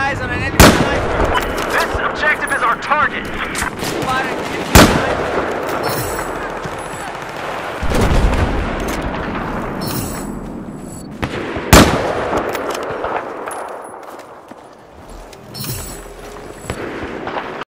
eyes on an enemy sniper. This objective is our target.